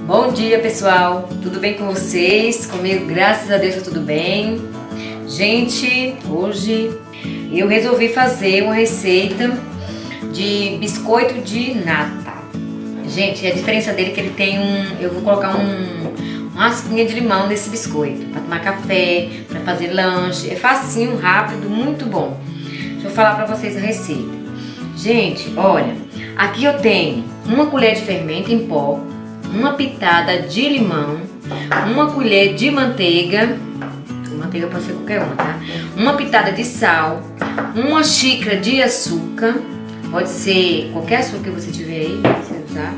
Bom dia, pessoal! Tudo bem com vocês? Comigo, graças a Deus, tá tudo bem. Gente, hoje eu resolvi fazer uma receita de biscoito de nata. Gente, a diferença dele é que ele tem eu vou colocar uma raspinha de limão nesse biscoito para tomar café, para fazer lanche. É facinho, rápido, muito bom. Deixa eu falar para vocês a receita. Gente, olha, aqui eu tenho uma colher de fermento em pó, uma pitada de limão, uma colher de manteiga pode ser qualquer uma, tá? Uma pitada de sal, uma xícara de açúcar, pode ser qualquer açúcar que você tiver aí, você usar,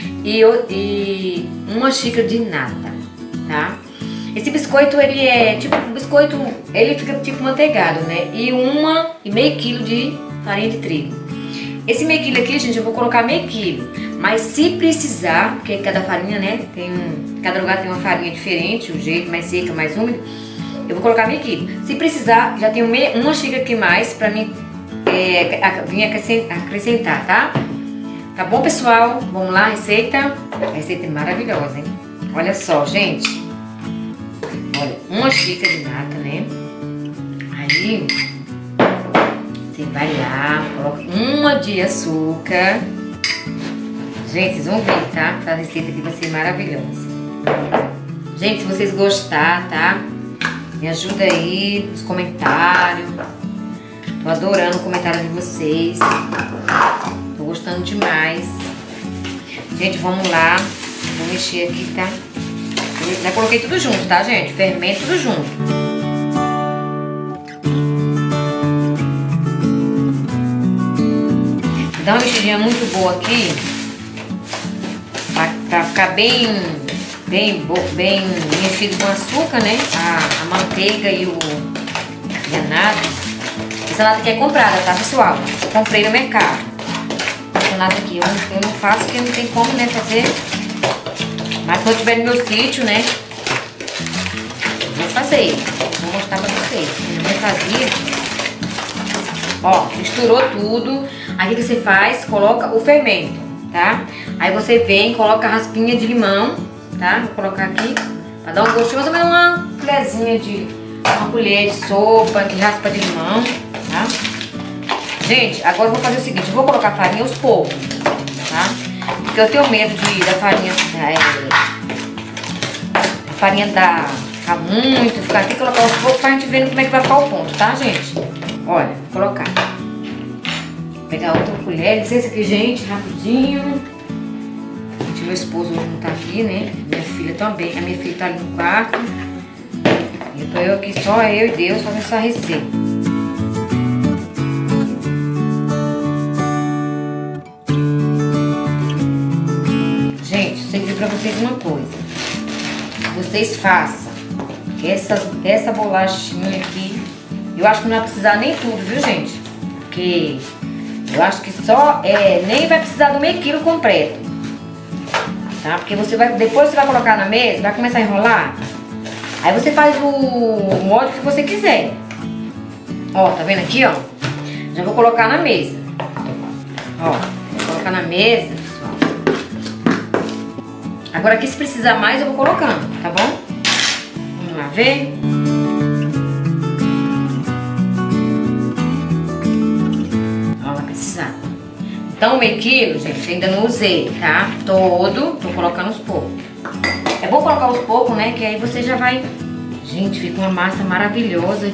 e uma xícara de nata, tá? Esse biscoito, ele é tipo, ele fica tipo manteigado, né? E meio quilo de farinha de trigo. Esse meio quilo aqui, gente, eu vou colocar meio quilo, mas se precisar, porque cada farinha, né, cada lugar tem uma farinha diferente, o jeito mais seca, mais úmido, eu vou colocar meio quilo. Se precisar, já tenho uma xícara aqui mais pra mim vir acrescentar, tá? Tá bom, pessoal? Vamos lá, receita? A receita é maravilhosa, hein? Olha só, gente. Olha, uma xícara de nata, né? Aí você vai lá, coloca uma de açúcar. Gente, vocês vão ver, tá? Essa receita aqui vai ser maravilhosa. Gente, se vocês gostarem, tá? Me ajuda aí nos comentários. Tô adorando o comentário de vocês. Tô gostando demais. Gente, vamos lá. Vou mexer aqui, tá? Eu já coloquei tudo junto, tá, gente? Fermento tudo junto. Dá uma mexidinha muito boa aqui, pra ficar bem mexido com açúcar, né? A manteiga e a nata. Essa nata aqui é comprada, tá, pessoal? Eu comprei no mercado. Essa nata aqui eu não faço porque não tem como, né, fazer. Mas quando eu tiver no meu sítio, né, eu vou fazer. Vou mostrar pra vocês. Minha mãe fazia. Ó, misturou tudo. Aí o que você faz? Coloca o fermento, tá? Aí você vem, coloca a raspinha de limão, tá? Vou colocar aqui pra dar um gostinho, mais ou menos uma colher de sopa de raspa de limão, tá? Gente, agora eu vou fazer o seguinte, eu vou colocar a farinha aos poucos, tá? Porque eu tenho medo da farinha ficar muito, ficar aqui, colocar aos poucos pra gente ver como é que vai ficar o ponto, tá, gente? Olha, vou colocar. Vou pegar outra colher, licença aqui, gente, rapidinho. Meu esposo hoje não tá aqui, né? Minha filha também. A minha filha tá ali no quarto. E tô eu aqui, só eu e Deus fazendo essa receita. Gente, eu sei dizer pra vocês uma coisa. Vocês façam essa bolachinha aqui. Eu acho que não vai precisar nem tudo, viu, gente? Porque eu acho que nem vai precisar do meio quilo completo. Tá? Porque depois você vai colocar na mesa, vai começar a enrolar. Aí você faz o molde que você quiser. Ó, tá vendo aqui, ó? Já vou colocar na mesa. Ó, vou colocar na mesa, pessoal. Agora aqui, se precisar mais, eu vou colocando, tá bom? Vamos lá ver. Ó, vai precisar. Então, o meio quilo, gente, ainda não usei, tá? Tô colocando aos poucos. É bom colocar aos poucos, né? Que aí você já vai... Gente, fica uma massa maravilhosa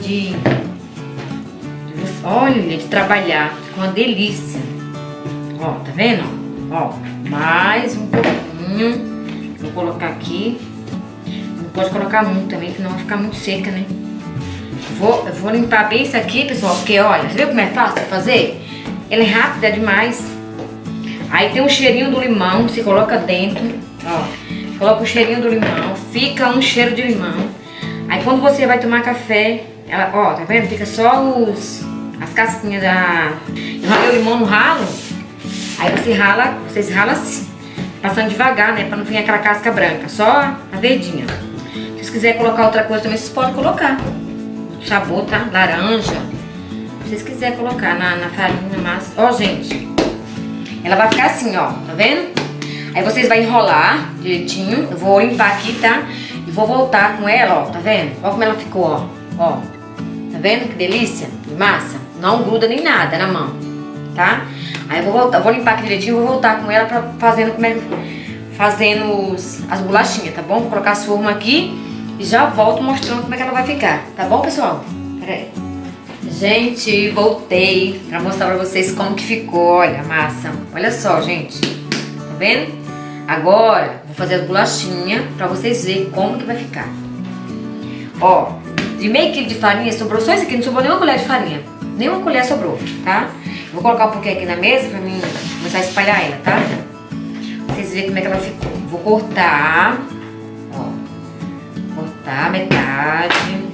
olha, de trabalhar. Fica uma delícia. Ó, tá vendo? Ó, mais um pouquinho. Vou colocar aqui. Não pode colocar muito também, senão vai ficar muito seca, né? Eu vou limpar bem isso aqui, pessoal, porque, olha, você viu como é fácil de fazer? Ele é rápido, é demais. Aí tem um cheirinho do limão, você coloca dentro, ó. Coloca o cheirinho do limão, fica um cheiro de limão. Aí quando você vai tomar café, ó, tá vendo? Fica só as casquinhas Eu ralei o limão no ralo. Aí vocês ralam assim, passando devagar, né? Pra não vir aquela casca branca, só a verdinha. Se vocês quiserem colocar outra coisa também, vocês podem colocar. Sabor, tá? Laranja. Se vocês quiserem colocar na farinha, na massa. Ó, gente. Ela vai ficar assim, ó. Tá vendo? Aí vocês vão enrolar direitinho. Eu vou limpar aqui, tá? E vou voltar com ela, ó, tá vendo? Olha como ela ficou, ó. Ó, tá vendo que delícia de massa? Não gruda nem nada na mão, tá? Aí eu vou voltar, vou limpar aqui direitinho e vou voltar com ela pra fazendo as bolachinhas, tá bom? Vou colocar as formas aqui e já volto mostrando como é que ela vai ficar, tá bom, pessoal? Pera aí. Gente, voltei pra mostrar pra vocês como que ficou, olha a massa. Olha só, gente, tá vendo? Agora, vou fazer as bolachinhas pra vocês verem como que vai ficar. Ó, de meio quilo de farinha, sobrou só isso aqui, não sobrou nenhuma colher de farinha. Nenhuma colher sobrou, tá? Vou colocar um pouquinho aqui na mesa pra mim começar a espalhar ela, tá? Pra vocês verem como é que ela ficou. Vou cortar, ó, cortar metade.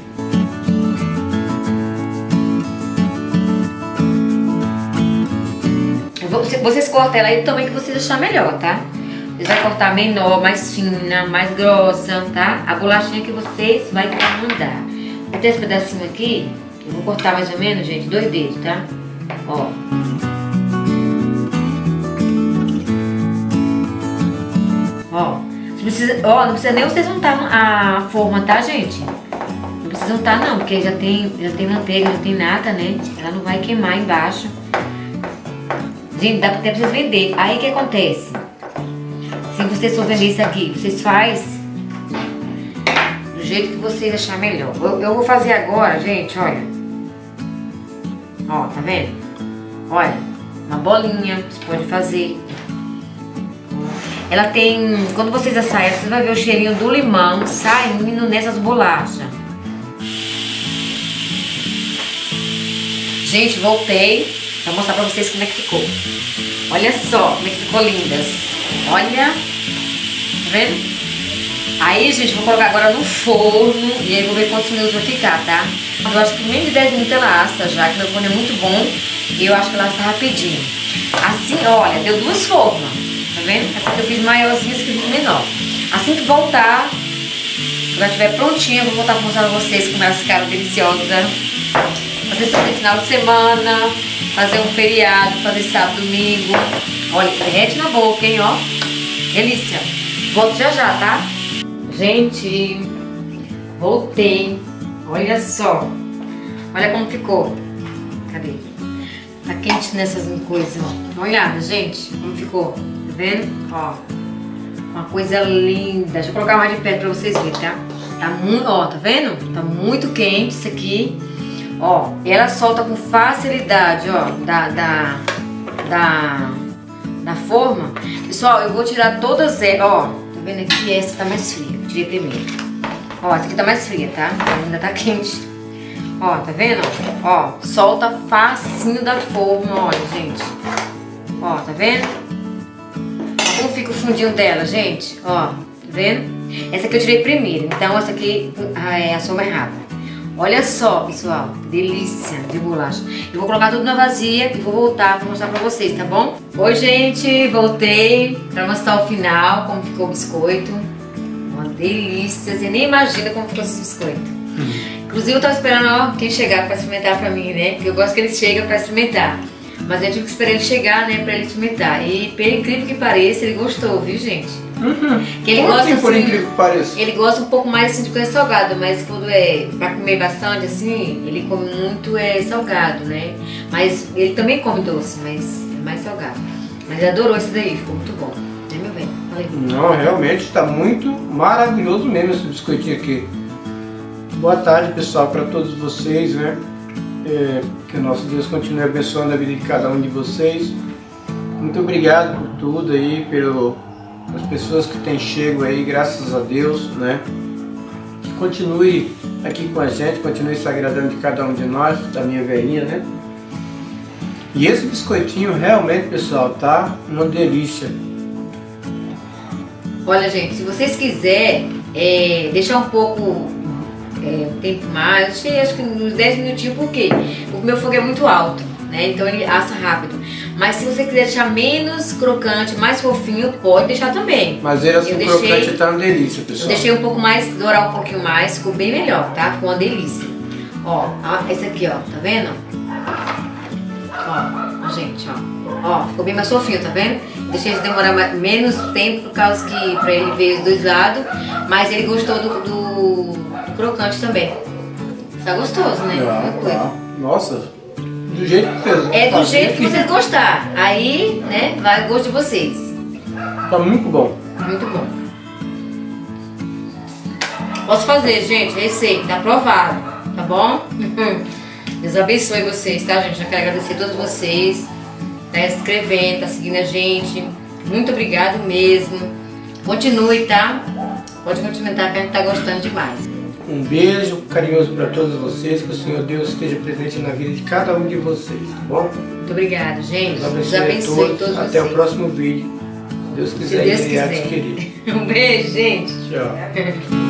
Vocês cortam ela aí também que vocês acharem melhor, tá? Vocês vão cortar menor, mais fina, mais grossa, tá? A bolachinha que vocês vão mandar. Vou ter esse pedacinho aqui, eu vou cortar mais ou menos, gente, 2 dedos, tá? Ó. Ó. Não precisa nem vocês untar a forma, tá, gente? Não precisa untar não, porque já tem manteiga, já tem nata, né? Ela não vai queimar embaixo. Gente, dá até pra vocês vender. Aí o que acontece? Se vocês for vender isso aqui, vocês fazem do jeito que vocês acharem melhor. Eu vou fazer agora, gente, olha. Ó, tá vendo? Olha, uma bolinha, você pode fazer. Ela tem, quando vocês assarem, você vai ver o cheirinho do limão saindo nessas bolachas. Gente, voltei pra mostrar pra vocês como é que ficou. Olha só como é que ficou lindas. Olha, tá vendo? Aí, gente, vou colocar agora no forno e aí vou ver quantos minutos vai ficar, tá? Eu acho que menos de 10 minutos ela assa já, que meu forno é muito bom e eu acho que ela assa rapidinho. Assim, olha, deu 2 formas, tá vendo? Essa que eu fiz maiorzinha, essa que eu fiz menor. Assim que voltar, quando ela estiver prontinha, eu vou voltar pra mostrar pra vocês como elas ficaram deliciosas. Fazer sobre final de semana, fazer um feriado, fazer sábado, domingo. Olha, derrete na boca, hein, ó. Delícia. Volto já já, tá? Gente, voltei. Olha só. Olha como ficou. Cadê? Tá quente nessas coisas. Dá uma olhada, gente, como ficou. Tá vendo? Ó. Uma coisa linda. Deixa eu colocar mais de perto pra vocês verem, tá? Tá muito, ó, tá vendo? Tá muito quente isso aqui. Ó, ela solta com facilidade, ó, da forma. Pessoal, eu vou tirar todas elas, ó, tá vendo aqui? Essa tá mais fria, eu tirei primeiro. Ó, essa aqui tá mais fria, tá? Ainda tá quente. Ó, tá vendo? Ó, solta facinho da forma, olha, gente. Ó, tá vendo? Ó, como fica o fundinho dela, gente? Ó, tá vendo? Essa aqui eu tirei primeiro, então essa aqui assou mais rápido. Olha só, pessoal, que delícia de bolacha. Eu vou colocar tudo na vasilha e vou voltar para mostrar pra vocês, tá bom? Oi, gente, voltei para mostrar o final, como ficou o biscoito. Uma delícia, você nem imagina como ficou esse biscoito. Inclusive, eu tava esperando, ó, quem chegar para experimentar pra mim, né? Porque eu gosto que eles chegam para experimentar. Mas eu tive que esperar ele chegar, né, pra ele experimentar. E, pelo incrível que pareça, ele gostou, viu, gente? Que ele gosta, assim, por assim, incrível que pareça? Ele gosta um pouco mais assim de coisa salgada, mas quando é pra comer bastante assim, ele come muito salgado, né? Mas ele também come doce, mas é mais salgado. Mas ele adorou esse daí, ficou muito bom. Né, meu bem? Falei. Não, realmente está muito maravilhoso mesmo esse biscoitinho aqui. Boa tarde, pessoal, para todos vocês, né? Que o nosso Deus continue abençoando a vida de cada um de vocês. Muito obrigado por tudo aí, as pessoas que têm chego aí, graças a Deus, né? Continue aqui com a gente, continue se agradando de cada um de nós, da minha velhinha, né? E esse biscoitinho realmente, pessoal, tá uma delícia. Olha, gente, se vocês quiserem deixar um pouco tempo mais, acho que uns 10 minutinhos, porque o meu fogo é muito alto, né? Então ele assa rápido. Mas se você quiser deixar menos crocante, mais fofinho, pode deixar também. Mas ele assim, crocante tá uma delícia, pessoal. Eu deixei um pouco mais, dourar um pouquinho mais, ficou bem melhor, tá? Ficou uma delícia. Ó, esse aqui, ó, tá vendo? Ó, gente, ó. Ó, ficou bem mais fofinho, tá vendo? deixei ele demorar menos tempo por causa que pra ele ver os dois lados, mas ele gostou do crocante também. Tá gostoso, né? Nossa, do jeito que fez. É do jeito que vocês gostar. Aí, né, vai o gosto de vocês. Tá muito bom. Muito bom. Posso fazer, gente, receita, aprovado, tá bom? Deus abençoe vocês, tá, gente? Eu quero agradecer a todos vocês, tá se inscrevendo, tá seguindo a gente. Muito obrigado mesmo. Continue, tá? Pode continuar, que a gente tá gostando demais. Um beijo carinhoso para todos vocês, que o Senhor Deus esteja presente na vida de cada um de vocês, tá bom? Muito obrigado, gente. Deus abençoe todos vocês. Até o próximo vídeo. Se Deus quiser, Se Deus irei quiser. adquirir. Um beijo, gente. Tchau.